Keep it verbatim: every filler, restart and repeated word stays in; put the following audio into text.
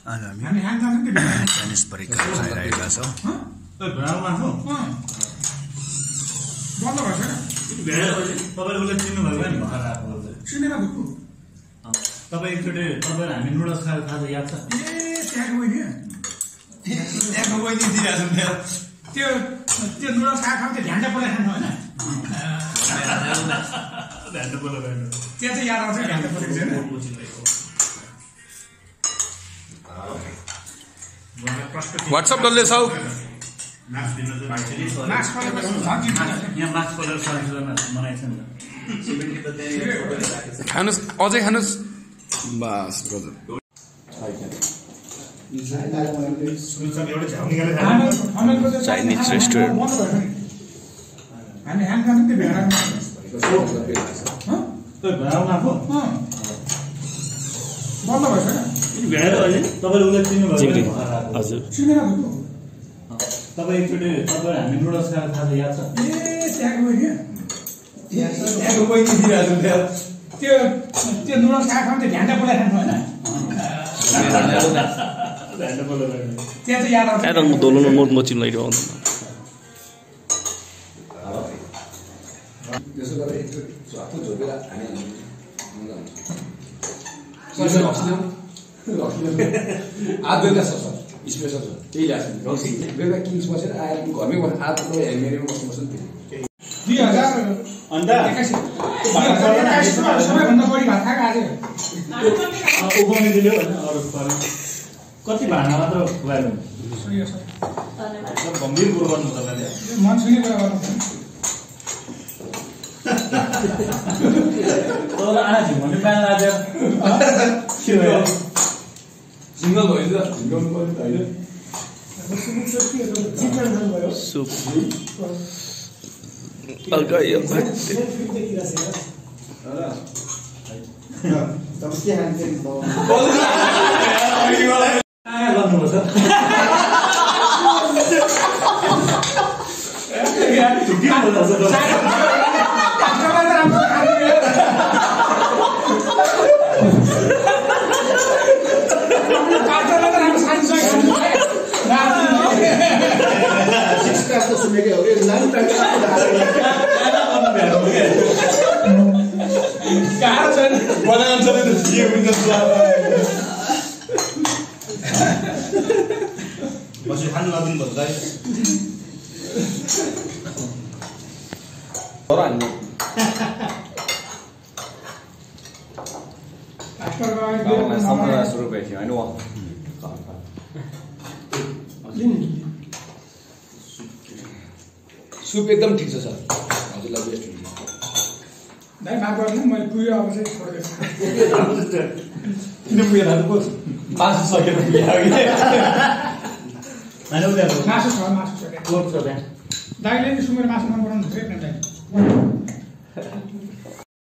आज हामी चाइनिज परिकार खाइरहेका छौँ। तपाईँ एकचोटि तपाईँहरू हामी नुडल्स खाएको खाजा याद छ? ए त्यहाँको बहिनी त्यहाँको बहिनी दिइरहेको छ त्यो त्यो नुडल्स खाएको त्यो झ्यान्डा पोला खानु होइन झ्यान्डा पोला खानु त्यहाँ चाहिँ याद आउँछ झ्यान्डा पोलेको छैन। व्हाट्सएप डल्ले छौ यहाँ मास्क खोलेर सजिलोमा मनाइछ नि खानुस् अझै खानुस् बस चाइनिज रेस्टुरेन्ट हामी ह्यान्ड खानु त्यो भेडा बन्द भएछ तपाईँले उसलाई चिन्नुभयो? हजुर चिनेर तपाईँ एकचोटि तपाईँहरू हामी नुडल्स खाएको खाजा याद छ? ए त्यहाँको बहिनी त्यहाँको बहिनी दिइरहेको छ त्यो त्यो नुडल्स खाएको त्यो झ्यान्डा पोला खानु होइन झ्यान्डा पोला खानु त्यहाँ चाहिँ याद आउँछ। Era dolor no morro no time lá igual. त्यसो गरेर एकचोटि हात झोकेर हामी आज बेलुका छ सर स्पेसल छ त्यही ल्याएको छ बेलुका किङ्स बसेर आएर घरमै आज हेलमेटमा बस्नु पर्छ नि दुई हजार अन्त सबैभन्दा बढी भात खाएको आज उगाउने दियो होइन अरू कति भाँडा मात्र खुवायो गम्भीर कुरो गर्नु तपाईँले मन छुने कुरा गर्नु तपाईँलाई आज झिङ्गो प्यान लाग्यो के भयो सिङ्गल भयो नि त झिङ्गाउनु पर्ने त होइन Soup. Algaia. बसी खानु लाग्नु भन्दा रुपियाँ थियो होइन सुप एकदम ठिक छ सर हजुरलाई बेस्ट हुन्छ दाइ माफ गर्नु मैले पुग्यो अब चाहिँ छोडिदिएछु किन पुगेर मासु सकेर मासु छ मासु छ कोर्ट छ दाइले नि सुँगुर मासु मन पराउनु हुन्छ दाइ